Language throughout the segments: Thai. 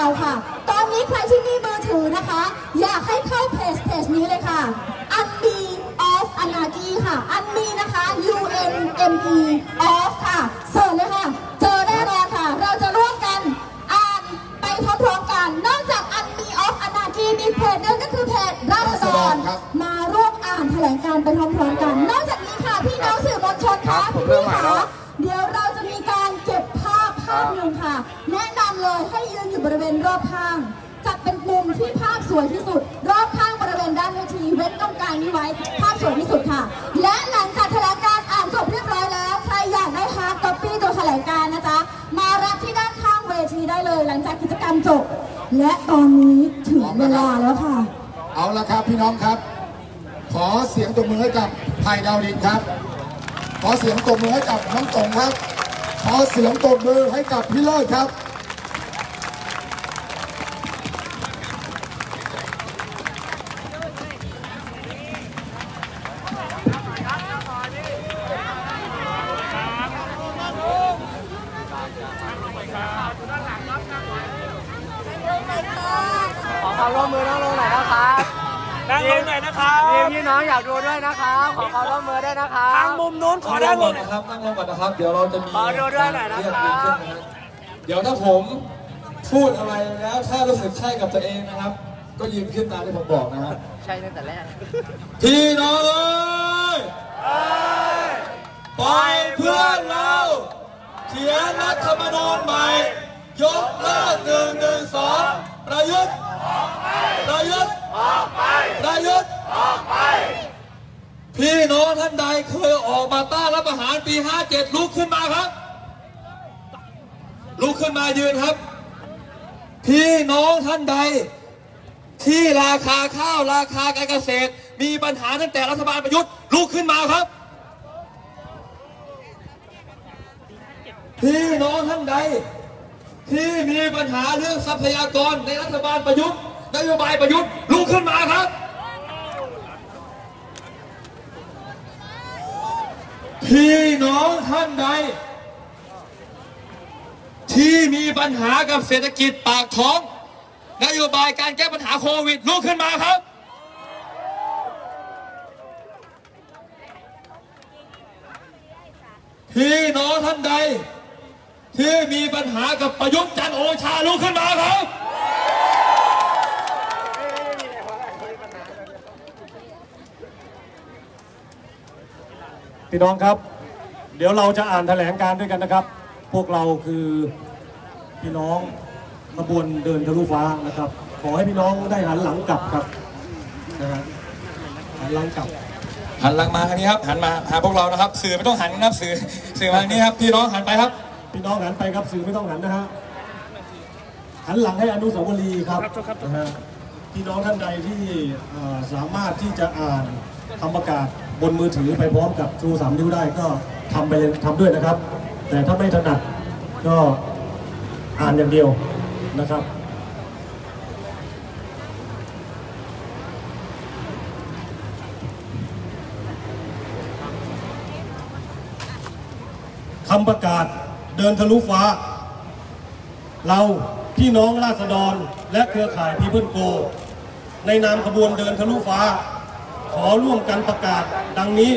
เราค่ะตอนนี้ใครที่มีมือถือนะคะอยากให้เข้าเพจนี้เลยค่ะ Army of Anarchy ค่ะ Army นะคะ UNME of ค่ะเสิร์ชเลยค่ะเจอแน่นอนค่ะเราจะร่วมกันอ่านไปพร้อมๆกันนอกจาก Army of Anarchy มีเพจนึงก็คือเพจราษฎรมาร่วมอ่านแถลงการณ์ไปพร้อมๆกันนอกจากนี้ค่ะพี่น้องสื่อมวลชนค่ะพี่ๆค่ะเดี๋ยวเราจะมีการเก็บภาพหนึ่งค่ะแนะนำเลยให้ยืนอยู่บริเวณรอบข้างจัดเป็นมุมที่ภาพสวยที่สุดรอบข้างบริเวณด้านเวทีเว้นตรงกลางนี้ไว้ภาพสวยที่สุดค่ะและหลังจากแถลงการอ่านจบเรียบร้อยแล้วใครอยากได้ฮาร์ดคอปปี้ตัวแถลงการนะจ๊ะมารับที่ด้านข้างเวทีได้เลยหลังจากกิจกรรมจบและตอนนี้ถึงเวลาแล้วค่ะเอาละครับพี่น้องครับขอเสียงตบมือให้กับไผ่ดาวดินครับขอเสียงตบมือให้กับน้องตงครับขอเสียงตบมือให้กับพี่เลิศครับขอความร่วมมือนั่งลงหน่อยนะครับนั่งลงหน่อยนะครับพี่น้องอยากดูด้วยนะครับขอความร่วมมือด้วยนะครับทางมุมนู้นขอนั่งลงนะครับนั่งลงก่อนนะครับเดี๋ยวเราจะมีขอดูด้วยหน่อยนะครับเดี๋ยวถ้าผมพูดอะไรแล้วถ้ารู้สึกใช่กับตัวเองนะครับก็ยืนขึ้นตามที่ผมบอกนะครับใช่ตั้งแต่แรกพี่น้องเอ้ยปล่อยเพื่อนเราเขียนรัฐธรรมนูญใหม่ยกเลิก112ประยุทธ์ประยุทธ์ประยุทธ์พี่น้องท่านใดเคยออกมาต้านรัฐประหารปี57ลุกขึ้นมาครับลุกขึ้นมายืนครับพี่น้องท่านใดที่ราคาข้าวราคาการเกษตรมีปัญหาตั้งแต่รัฐบาลประยุทธ์ลุกขึ้นมาครับพี่น้องท่านใดที่มีปัญหาเรื่องทรัพยากรในรัฐบาลประยุทธ์นโยบายประยุทธ์ลุกขึ้นมาครับพี่น้องท่านใดที่มีปัญหากับเศรษฐกิจปากท้องนโยบายการแก้ปัญหาโควิดลุกขึ้นมาครับพี่น้องท่านใดที่มีปัญหากับประยุทธ์จันทร์โอชาลุกขึ้นมาครับพี่น้องครับเดี๋ยวเราจะอ่านแถลงการด้วยกันนะครับพวกเราคือพี่น้องขบวนเดินทะลุฟ้านะครับขอให้พี่น้องได้หันหลังกลับครับนะฮะหันหลังกลับหันหลังมาทางนี้ครับหันมาหาพวกเรานะครับสื่อไม่ต้องหันนะครับสื่อมาทางนี้ครับพี่น้องหันไปครับพี่น้องหันไปครับสื่อไม่ต้องหันนะฮะหันหลังให้อนุสาวรีย์ครับนะฮะพี่น้องท่านใดที่สามารถที่จะอ่านคำประกาศบนมือถือไปพร้อมกับชู3 นิ้วได้ก็ทำไปเลยทำด้วยนะครับแต่ถ้าไม่ถนัดก็อ่านอย่างเดียวนะครับคำประกาศเดินทะลุฟ้าเราพี่น้องราษฎรและเครือข่ายPeople Goในนามขบวนเดินทะลุฟ้าขอร่วมกันประกาศดังนี้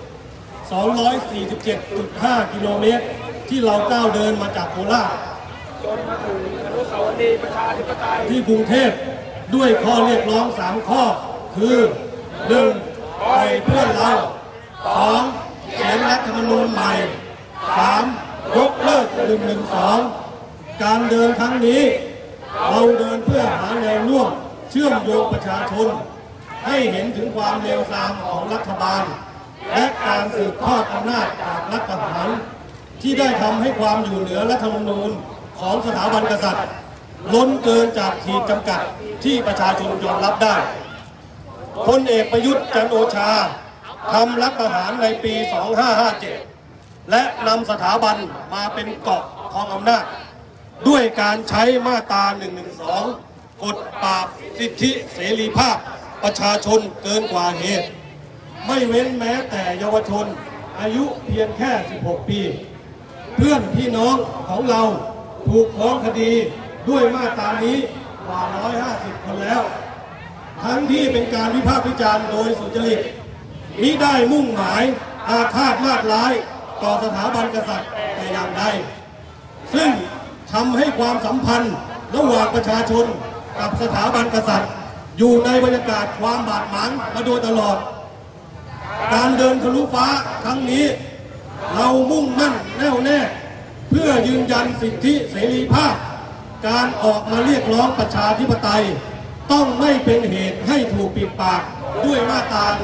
247.5 กิโลเมตรที่เราก้าวเดินมาจากโคราชจนมาถึงอนุสาวรีย์ประชาธิปไตยที่กรุงเทพด้วยข้อเรียกร้อง3 ข้อคือ 1. ปล่อยเพื่อนเรา 2. เขียนรัฐธรรมนูญใหม่ 3. ยกเลิก112การเดินครั้งนี้เราเดินเพื่อหาแนวร่วมเชื่อมโยงประชาชนให้เห็นถึงความเลวทรามของรัฐบาลและการสืบทอดอำนาจจากรัฐประหารที่ได้ทำให้ความอยู่เหนือรัฐธรรมนูญของสถาบันกษัตริย์ล้นเกินจากขีดจำกัดที่ประชาชนยอมรับได้พลเอกประยุทธ์จันทร์โอชาทำรัฐประหารในปี 2557 และนำสถาบันมาเป็นเกราะครองอำนาจด้วยการใช้มาตรา112กฎปราบสิทธิเสรีภาพประชาชนเกินกว่าเหตุไม่เว้นแม้แต่เยาวชนอายุเพียงแค่16 ปีเพื่อนพี่น้องของเราถูกฟ้องคดีด้วยมาตรานี้กว่า150 คนแล้วทั้งที่เป็นการวิพากษ์วิจารณ์โดยสุจริตมิได้มุ่งหมายอาฆาตมาตร้ายต่อสถาบันกษัตริย์แต่อย่างใดซึ่งทำให้ความสัมพันธ์ระหว่างประชาชนกับสถาบันกษัตริย์อยู่ในบรรยากาศความบาดหมางมาโดยตลอดการเดินทะลุฟ้าครั้งนี้เรามุ่งมั่นแน่วแน่เพื่อยืนยันสิทธิเสรีภาพการออกมาเรียกร้องประชาธิปไตยต้องไม่เป็นเหตุให้ถูกปิดปากด้วยมาตรา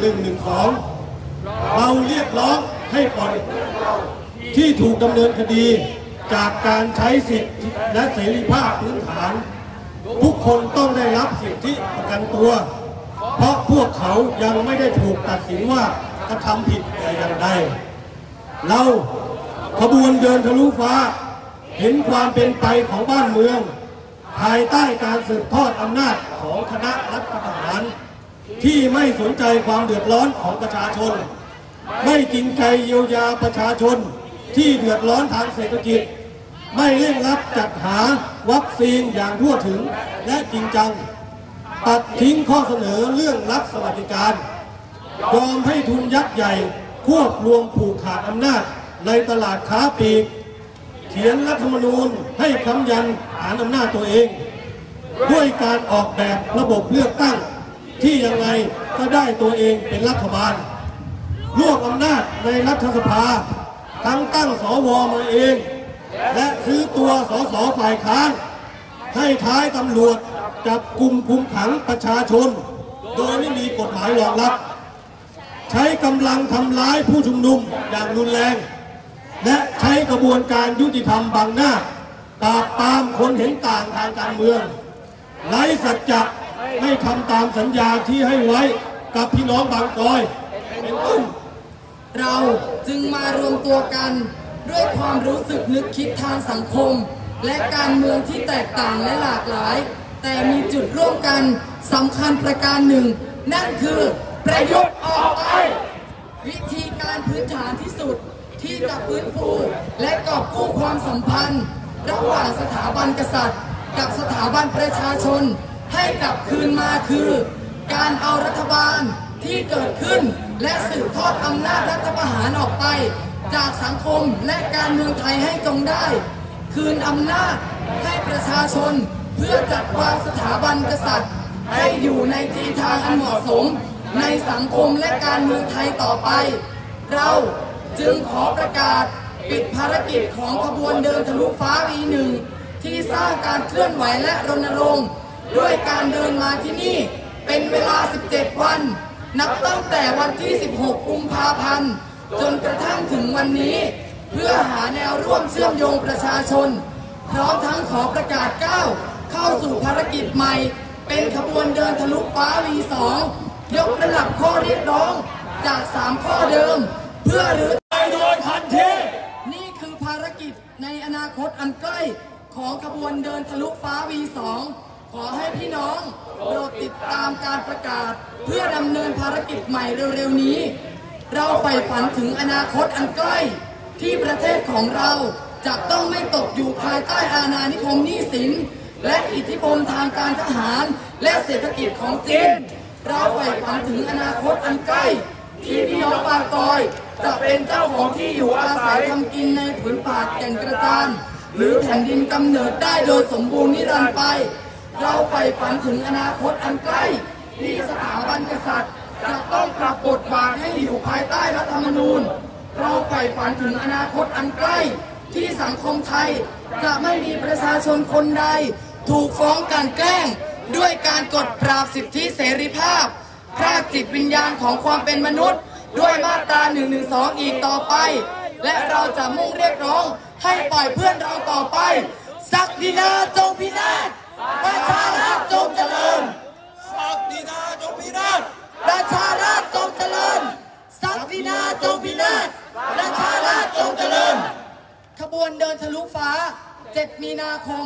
112เราเรียกร้องให้ปล่อยที่ถูกดำเนินคดีจากการใช้สิทธิและเสรีภาพพื้นฐานทุกคนต้องได้รับสิทธิประกันตัวเพราะพวกเขายังไม่ได้ถูกตัดสินว่ากระทำผิดแต่อย่างใดเราขบวนเดินทะลุฟ้าเห็นความเป็นไปของบ้านเมืองภายใต้การสืบทอดอำนาจของคณะรัฐประหารที่ไม่สนใจความเดือดร้อนของประชาชนไม่จริงใจเยียวยาประชาชนที่เดือดร้อนทางเศรษฐกิจไม่เร่งรัดจัดหาวัคซีนอย่างทั่วถึงและจริงจังตัดทิ้งข้อเสนอเรื่องรัฐสวัสดิการยอมให้ทุนยักษ์ใหญ่ควบรวมผูกขาดอำนาจในตลาดค้าปลีกเขียนรัฐธรรมนูญให้ค้ำยันฐานอำนาจตัวเองด้วยการออกแบบระบบเลือกตั้งที่ยังไงก็ได้ตัวเองเป็นรัฐบาลรวบอำนาจในรัฐสภาทั้งตั้งสวมาเองและซื้อตัวสสฝ่ายค้านให้ท้ายตำรวจจับกุมคุมขังประชาชนโดยไม่มีกฎหมายรองรับใช้กำลังทำร้ายผู้ชุมนุมอย่างรุนแรงและใช้กระบวนการยุติธรรมบังหน้าปราบปรามคนเห็นต่างทางการเมืองไร้สัจจะไม่ทำตามสัญญาที่ให้ไว้กับพี่น้องบางกอยเป็นต้นเราจึงมารวมตัวกันด้วยความรู้สึกนึกคิดทางสังคมและการเมืองที่แตกต่างและหลากหลายแต่มีจุดร่วมกันสำคัญประการหนึ่งนั่นคือประยุทธ์ออกไปวิธีการพื้นฐานที่สุดที่จะฟื้นฟูและกอบกู้ความสัมพันธ์ระหว่างสถาบันกษัตริย์กับสถาบันประชาชนให้กลับคืนมาคือการเอารัฐบาลที่เกิดขึ้นและสืบทอดอำนาจรัฐประหารออกไปจากสังคมและการเมืองไทยให้จงได้คืนอำนาจให้ประชาชนเพื่อจัดวางสถาบันกษัตริย์ให้อยู่ในที่ทางอันเหมาะสมในสังคมและการเมืองไทยต่อไปเราจึงขอประกาศปิดภารกิจของขบวนเดินทะลุฟ้า V1 ที่สร้างการเคลื่อนไหวและรณรงค์ด้วยการเดินมาที่นี่เป็นเวลา17 วันนับตั้งแต่วันที่16 กุมภาพันธ์จนกระทั่งถึงวันนี้เพื่อหาแนวร่วมเชื่อมโยงประชาชนพร้อมทั้งขอประกาศก้าวเข้าสู่ภารกิจใหม่เป็นขบวนเดินทะลุฟ้า V2 ยกระดับข้อเรียกร้องจาก3ข้อเดิมเพื่อรื้อไปโดยทันทีนี่คือภารกิจในอนาคตอันใกล้ของขบวนเดินทะลุฟ้า V2 ขอให้พี่น้องโปรดติดตามการประกาศเพื่อดำเนินภารกิจใหม่เร็วๆนี้เราใฝ่ฝันถึงอนาคตอันใกล้ที่ประเทศของเราจะต้องไม่ตกอยู่ภายใต้อาณานิคมหนี้สินและอิทธิพลทางการทหารและเศรษฐกิจของจีนเราใฝ่ฝันถึงอนาคตอันใกล้ที่พี่น้องบางกอยจะเป็นเจ้าของที่อยู่อาศัยทำกินในผืนป่าแก่งกระจานหรือแผ่นดินกำเนิดได้โดยสมบูรณ์นิรันดร์ไปเราใฝ่ฝันถึงอนาคตอันใกล้ที่สถาบันกษัตริย์จะต้องปรับบทบาทให้อยู่ภายใต้รัฐธรรมนูญเราใฝ่ฝันถึงอนาคตอันใกล้ที่สังคมไทยจะไม่มีประชาชนคนใดถูกฟ้องกลั่นแกล้งด้วยการกดปราบสิทธิเสรีภาพพรากจิตวิญญาณของความเป็นมนุษย์ด้วยมาตรา112อีกต่อไปและเราจะมุ่งเรียกร้องให้ปล่อยเพื่อนเราต่อไปศักดินาจงพินาศประชาราษฎร์จงเจริญศักดินาจงพินาศประชาราษฎร์จงเจริญศักดินาจงพินาศประชาราษฎร์จงเจริญขบวนเดินทะลุฟ้า7 มีนาคม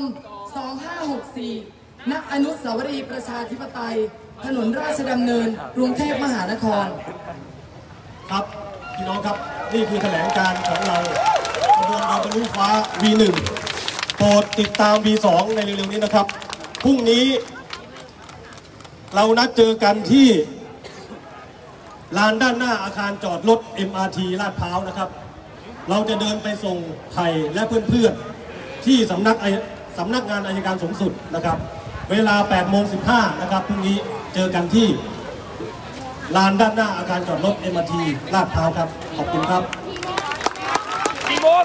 2564 ณ อนุสาวรีย์ประชาธิปไตยถนนราชดำเนินกรุงเทพมหานครครับพี่น้องครับนี่คือแถลงการของเราขบวนเดินทะลุฟ้า V1 ผรดติดตาม V2 ในเร็วๆนี้นะครับพรุ่งนี้เรานัดเจอกันที่ลานด้านหน้าอาคารจอดรถ MRT ลาดพร้าวนะครับเราจะเดินไปส่งไผ่และเพื่อนๆที่สำนักงานอัยการสูงสุดนะครับเวลา 8:15 นะครับพรุ่งนี้เจอกันที่ลานด้านหน้าอาคารจอดรถ MRT ลาดพร้าวครับขอบคุณครับกี่โมง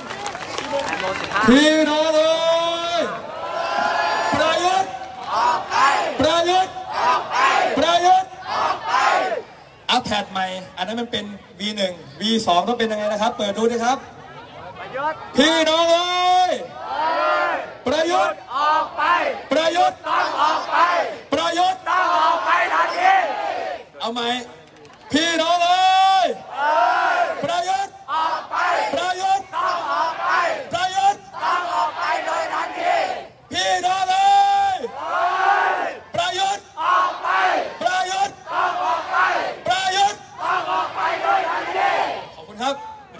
พี่น้องเอ้ยประยุทธ์ประยุทธ์ประยุทธ์อัพแพดใหม่อันนั้นมันเป็น V1 V2 ต้องเป็นยังไงนะครับเปิดดูนะครับพี่น้องเอ้ยประยุทธ์ออกไปประยุทธ์ต้องออกไปประยุทธ์ต้องออกไปทันทีเอาไหมพี่น้องเอ้ยประยุทธ์ออกไปประยุทธ์ต้องออกไปประยุทธ์ต้องออกไปโดยทันทีพี่น้องเอ้ยประยุทธ์ออกไปประยุทธ์ต้องออกไปประยุทธ์ต้องออกไปโดยทันทีขอบคุณครับ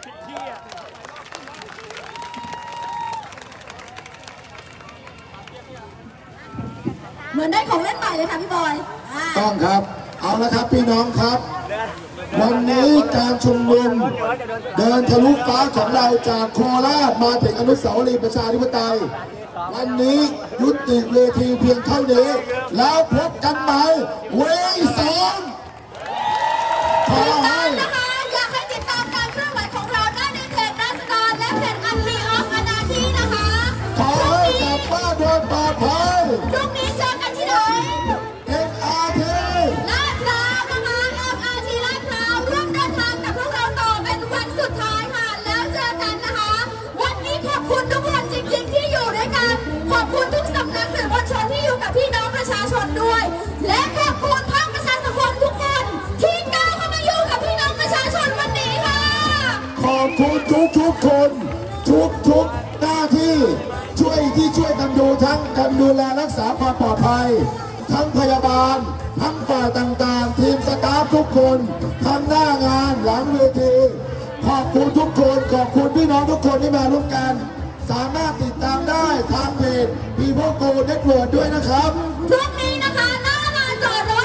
เหมือนได้ของเล่นใหม่เลยค่ะพี่บอยต้องครับเอาละครับพี่น้องครับวันนี้การชุมนุมเดินทะลุฟ้าของเราจากโคราชมาถึงอนุสาวรีย์ประชาธิปไตยวันนี้ยุติเวทีเพียงเท่านี้แล้วพบกันใหม่เวทีสองขอให้นะคะอยากให้ติดตามการเคลื่อนไหวของเราได้ในเพจราษฎรและเพจอันมีออฟอนาทีนะคะขอให้กลับบ้านโดยปลอดภัยพรุ่งนี้เจอกันที่ไหน MRT ลาดพร้าวนะคะ MRT ลาดพร้าวร่วมเดินทางกับพวกเราต่อเป็นวันสุดท้ายค่ะแล้วเจอกันนะคะวันนี้ขอบคุณทุกคนจริงๆที่อยู่ด้วยกันขอบคุณทุกสำนักสื่อมวลชนที่อยู่กับพี่น้องประชาชนด้วยและขอบคุณภาคประชาสังคมทุกคนที่ก้าวเข้ามาอยู่กับพี่น้องประชาชนวันนี้ค่ะขอบคุณทุกคนทุกหน้าที่ช่วยกันดูทั้งการดูแลรักษาความปลอดภัยทั้งพยาบาลทั้งฝ่ายต่างๆทีมสตาฟทุกคนทั้งหน้างานหลังเวทีขอบคุณทุกคนขอบคุณพี่น้องทุกคนที่มาร่วมกันสามารถติดตามได้ทางเพจ People Go Network ด้วยนะครับพรุ่งนี้นะคะหน้าลานจอดรถ